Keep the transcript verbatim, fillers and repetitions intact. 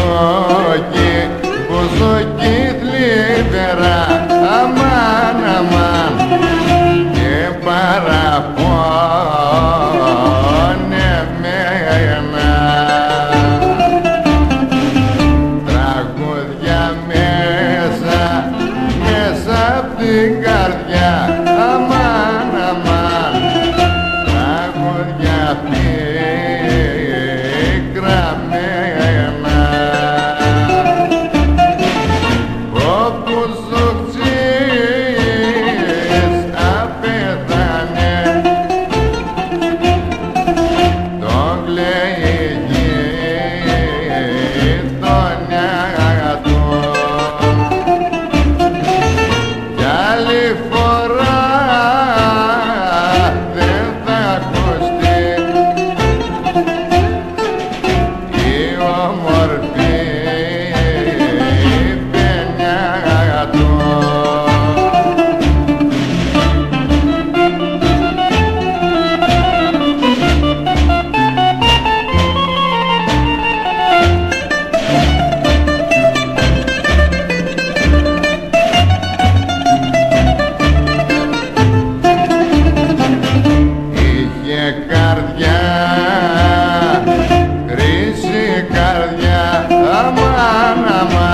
μπουζούκι, μπουζούκι θλιβερά, αμάν, αμάν, και παραπονεμένα. Τραγούδια μέσα, μέσα απ' την καρδιά, αμάν, αμάν, τραγούδια πικραμένα. Ο μπουζούκτσις απέθανε, τον κλαίει η γειτονιά του, κι άλλη φορά δεν θα ακουστεί η όμορφη παινιά του. Είχε καρδιά, χρυσή καρδιά, αμάν, αμάν,